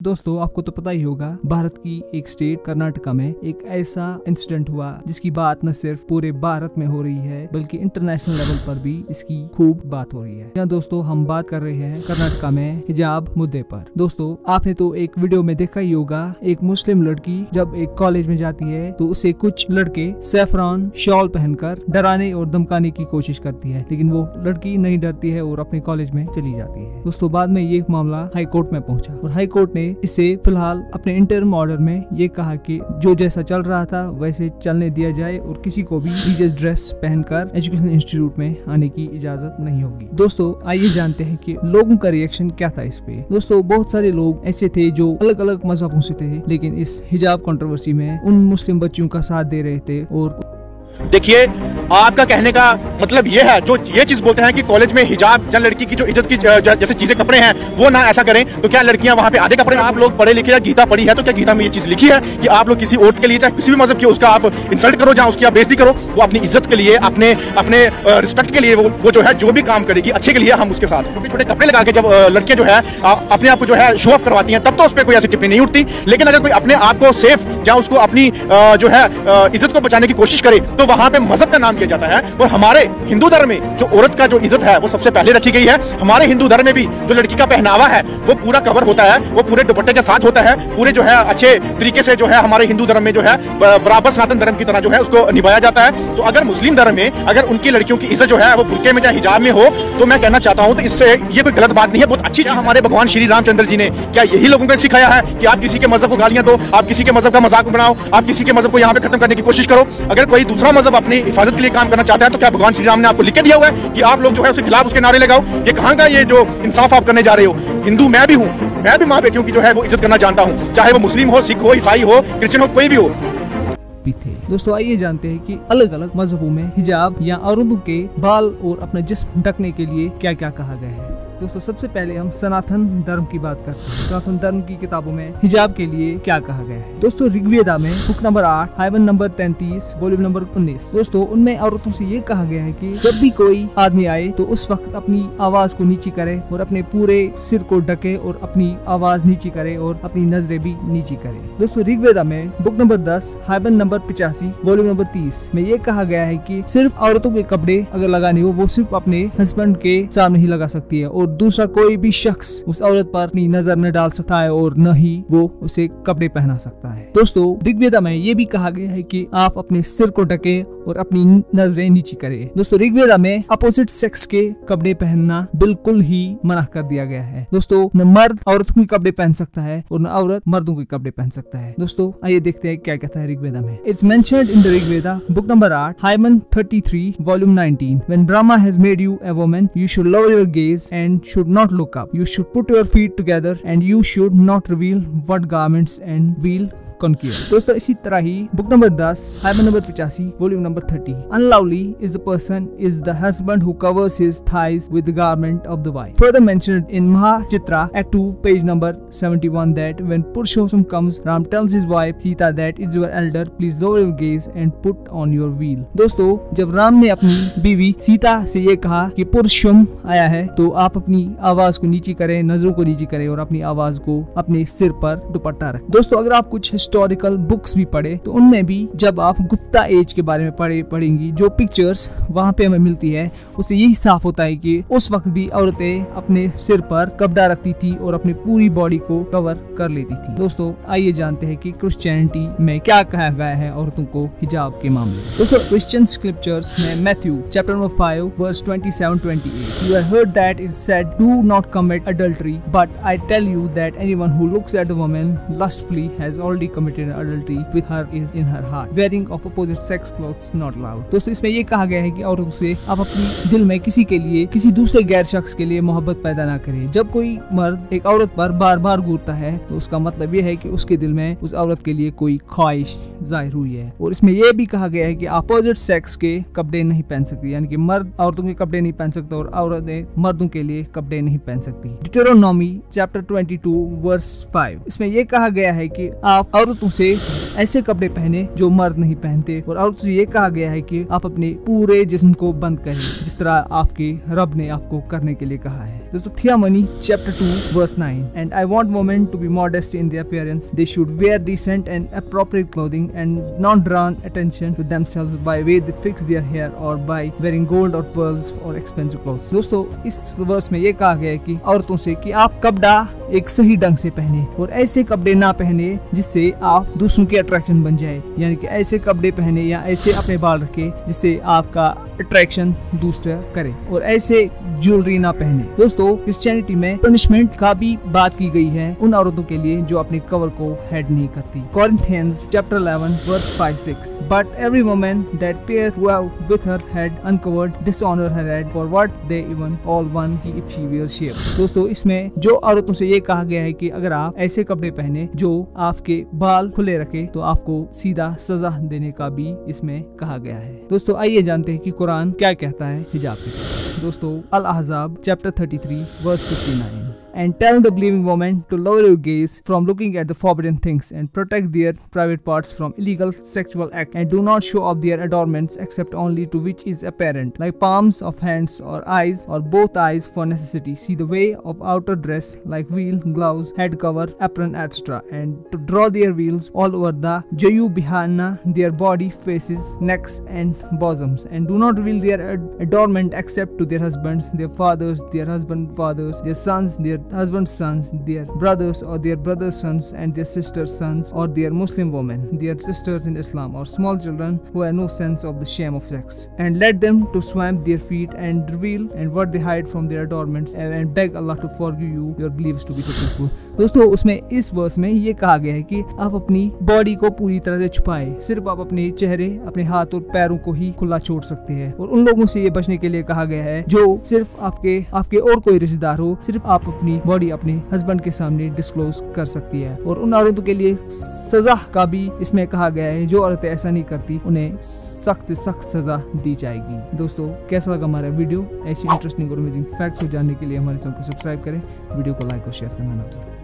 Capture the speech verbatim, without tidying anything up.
दोस्तों आपको तो पता ही होगा, भारत की एक स्टेट कर्नाटका में एक ऐसा इंसिडेंट हुआ जिसकी बात न सिर्फ पूरे भारत में हो रही है बल्कि इंटरनेशनल लेवल पर भी इसकी खूब बात हो रही है। यहाँ दोस्तों हम बात कर रहे हैं कर्नाटका में हिजाब मुद्दे पर। दोस्तों आपने तो एक वीडियो में देखा ही होगा, एक मुस्लिम लड़की जब एक कॉलेज में जाती है तो उसे कुछ लड़के सैफरान शॉल पहनकर डराने और धमकाने की कोशिश करती है, लेकिन वो लड़की नहीं डरती है और अपने कॉलेज में चली जाती है। दोस्तों बाद में ये मामला हाई कोर्ट में पहुंचा और हाई कोर्ट ने इसे फिलहाल अपने इंटरिम ऑर्डर में ये कहा कि जो जैसा चल रहा था वैसे चलने दिया जाए और किसी को भी रिलीजियस ड्रेस पहनकर एजुकेशन इंस्टीट्यूट में आने की इजाजत नहीं होगी। दोस्तों आइए जानते हैं कि लोगों का रिएक्शन क्या था इस पे। दोस्तों बहुत सारे लोग ऐसे थे जो अलग अलग मजहबों से थे, लेकिन इस हिजाब कंट्रोवर्सी में उन मुस्लिम बच्चियों का साथ दे रहे थे। और देखिए आपका कहने का मतलब ये है, जो ये चीज बोलते हैं कि कॉलेज में हिजाब या लड़की की जो इज्जत की जैसे चीजें कपड़े हैं वो ना ऐसा करें, तो क्या लड़कियां वहां पे आधे कपड़े? आप लोग पढ़े लिखे या गीता पढ़ी है तो क्या गीता में ये चीज लिखी है कि आप लोग किसी औरत के लिए चाहे किसी भी मजहब की उसका आप इंसल्ट करो या उसकी आप बेइज्जती करो? वो अपनी इज्जत के लिए, अपने अपने रिस्पेक्ट के लिए वो, वो जो है जो भी काम करेगी अच्छे के लिए हम उसके साथ छोटे छोटे कपड़े लगा के जब लड़कियां जो है अपने आप को जो है शो ऑफ करवाती हैं तब तो उस पर कोई ऐसी टिप्पणी नहीं उठती। लेकिन अगर कोई अपने आप को सेफ या उसको अपनी जो है इज्जत को बचाने की कोशिश करे तो वहां पे मजहब का नाम किया जाता है। और हमारे हिंदू धर्म में जो औरत का जो इज्जत है वो सबसे पहले रखी गई है। हमारे हिंदू धर्म में भी जो लड़की का पहनावा है वो पूरा कवर होता है, वो पूरे दुपट्टे के साथ होता है, पूरे जो है अच्छे तरीके से जो है हमारे हिंदू धर्म में जो है बराबर सनातन धर्म की तरह जो है उसको निभाया जाता है। तो अगर मुस्लिम धर्म में अगर उनकी लड़कियों की इज्जत जो है वो बुर्के में या हिजाब में हो तो मैं कहना चाहता हूं तो इससे ये कोई गलत बात नहीं है, बहुत अच्छी चीज। हमारे भगवान श्री रामचंद्र जी ने क्या यही लोगों को सिखाया है कि आप किसी के मजहब को गालियां दो, आप किसी के मजहब का मजाक बनाओ, आप किसी के मजहब को यहाँ पे खत्म करने की कोशिश करो? अगर कोई दूसरा मजहब अपनी हिफाजत के लिए काम करना चाहता है तो क्या भगवान श्री राम ने आपको लिख के दिया हुआ है कि आप लोग जो है उसके खिलाफ उसके नारे लगाओ? ये कहां का ये जो इंसाफ आप करने जा रहे हो? हिंदू मैं भी हूं, मैं भी मां बेटियों की जो है वो इज्जत करना जानता हूं, चाहे वो मुस्लिम हो, सिख हो, ईसाई हो, क्रिश्चियन हो, कोई भी हो। थे दोस्तों आइए जानते हैं कि अलग अलग मजहबों में हिजाब या औरतों के बाल और अपना जिस्म ढकने के लिए क्या क्या कहा गया है। दोस्तों सबसे पहले हम सनातन धर्म की बात करते हैं। सनातन धर्म की किताबों में हिजाब के लिए क्या कहा गया है। दोस्तों ऋग्वेदा में बुक नंबर आठ हाइवन नंबर तैंतीस वॉल्यूम नंबर उन्नीस, दोस्तों उनमें औरतों से ये कहा गया है कि जब भी कोई आदमी आए तो उस वक्त अपनी आवाज को नीची करे और अपने पूरे सिर को ढके और अपनी आवाज नीची करे और अपनी नजरें भी नीची करे। दोस्तों ऋग्वेदा में बुक नंबर दस हाइवन नंबर पिचासी वॉल्यूम नंबर तीस में ये कहा गया है कि सिर्फ औरतों के कपड़े अगर लगाने हो वो सिर्फ अपने हस्बैंड के सामने ही लगा सकती है और दूसरा कोई भी शख्स उस औरत पर अपनी नजर न डाल सकता है और न ही वो उसे कपड़े पहना सकता है। दोस्तों ऋग्वेदा में ये भी कहा गया है कि आप अपने सिर को ढके और अपनी नजरें नीची करें। दोस्तों ऋग्वेदा में अपोजिट सेक्स के कपड़े पहनना बिल्कुल ही मना कर दिया गया है। दोस्तों न मर्द औरतों के कपड़े पहन सकता है और न औरत मर्दों के कपड़े पहन सकता है। दोस्तों आइए देखते हैं क्या कहता है ऋग्वेदा में। It's mentioned in the Rigveda book number आठ hymn thirty three volume nineteen, when Brahma has made you a woman you should lower your gaze and should not look up. You should put your feet together and you should not reveal what garments and will conquer. दोस्तों इसी तरह ही book number दस hymn number पिचासी volume number thirty, unlovely is the person is the husband who covers his thighs with the garment of the wife. Further mentioned in Mahachitra Act two page number seventy-one that when Purushottam comes, Ram tells his wife Sita that it's your elder, please lower your gaze and put on your wheel. दोस्तों जब राम ने अपनी बीवी सीता से ये कहा कि पुरुषोत्तम आया है तो आप अपनी आवाज को नीची करें, नजरों को नीची करें और अपनी आवाज को अपने सिर पर दुपट्टा रखें। दोस्तों अगर आप कुछ हिस्टोरिकल बुक्स भी पढ़े तो उनमें भी जब आप गुप्ता एज के बारे में पढ़े पढ़ेंगी जो पिक्चर्स वहाँ पे हमें मिलती है उससे यही साफ होता है कि उस वक्त भी औरतें अपने सिर पर कपड़ा रखती थी और अपनी पूरी बॉडी को कवर कर लेती थी। दोस्तों आइए जानते हैं कि क्रिश्चियनिटी में क्या कहा गया है औरतों को हिजाब के मामले। दोस्तों क्रिश्चियन स्क्रिप्चर्स में Matthew chapter number five verse twenty seven twenty eight, you have heard that it said do not commit adultery but I tell you that anyone who looks at the woman lustfully has already committed adultery with her is in her heart. Wearing of opposite sex clothes not allowed. दोस्तों इसमें ये कहा गया है कि औरतों से आप अपनी दिल में किसी के लिए किसी दूसरे गैर शख्स के लिए मोहब्बत पैदा ना करें। जब कोई मर्द एक औरत पर बार बार घूरता है तो उसका मतलब ये है कि उसके दिल में उस औरत के लिए कोई ख्वाहिश जाहिर हुई है। और इसमें यह भी कहा गया है कि अपोजिट सेक्स के कपड़े नहीं पहन सकती, यानी कि मर्द औरतों के कपड़े नहीं पहन सकते और औरतें मर्दों के लिए कपड़े नहीं पहन सकती। Deuteronomy chapter twenty two verse five, इसमें यह कहा गया है कि आप औरतों से ऐसे कपड़े पहने जो मर्द नहीं पहनते और औरतों से ये कहा गया है कि आप अपने पूरे जिस्म को बंद करें जिस तरह आपके रब ने आपको करने के लिए कहा है। दोस्तों Timothy chapter two verse nine, and I want women to be modest in their appearance, they should wear decent and appropriate clothing and not drawn attention to themselves by way they fix their hair or by wearing gold or pearls or expensive clothes। दोस्तों इस verse में ये कहा गया है कि औरतों से कि आप कपड़ा एक सही ढंग से पहने और ऐसे कपड़े ना पहने जिससे आप दूसरों के अट्रैक्शन बन जाए, यानी कि ऐसे कपड़े पहने या ऐसे अपने बाल रखे जिससे आपका अट्रैक्शन दूसरा करे, और ऐसे ज्वेलरी ना पहने। दोस्तों क्रिश्चियनिटी में पनिशमेंट का भी बात की गई है उन औरतों के लिए जो अपने कवर को हेड नहीं करती। Corinthians chapter eleven verse five six, but every woman that peereth with her head uncovered dishonor her head, for what they even all one if she wear shape। दोस्तों इसमें जो औरतों से ये कहा गया है कि अगर आप ऐसे कपड़े पहने जो आपके बाल खुले रखे तो आपको सीधा सजा देने का भी इसमें कहा गया है। दोस्तों आइए जानते हैं कि कुरान क्या कहता है हिजाब के बारे में। दोस्तों Al Ahzab chapter thirty three verse fifty nine, and tell the believing women to lower your gaze from looking at the forbidden things and protect their private parts from illegal sexual act, and do not show off their adornments except only to which is apparent, like palms of hands or eyes or both eyes for necessity. See the way of outer dress like veil, gloves, head cover, apron, et cetera, and to draw their veils all over the jayu behind their body, faces, necks, and bosoms, and do not reveal their ad adornment except to their husbands, their fathers, their husband fathers, their sons, their husband's sons, their brothers or their brothers' sons, and their sisters' sons, or their Muslim women, their sisters in Islam, or small children who have no sense of the shame of sex, and let them to swamp their feet and reveal and what they hide from their adornments, and, and beg Allah to forgive you your beliefs to be successful। दोस्तों उसमें इस verse में ये कहा गया है कि आप अपनी बॉडी को पूरी तरह से छुपाए, सिर्फ आप अपने चेहरे, अपने हाथ और पैरों को ही खुला छोड़ सकते हैं, और उन लोगों से ये बचने के लिए कहा गया है जो सिर्फ आपके आपके और कोई रिश्तेदार हो, सिर्फ आप अपनी बॉडी अपने हस्बैंड के सामने डिस्क्लोज कर सकती है। और उन औरतों के लिए सजा का भी इसमें कहा गया है, जो औरतें ऐसा नहीं करती उन्हें सख्त सख्त सजा दी जाएगी। दोस्तों कैसा लगा हमारा वीडियो? ऐसी इंटरेस्टिंग और अमेजिंग फैक्ट्स को जानने के लिए हमारे चैनल को सब्सक्राइब करें, वीडियो को लाइक और शेयर करना ना भूलें।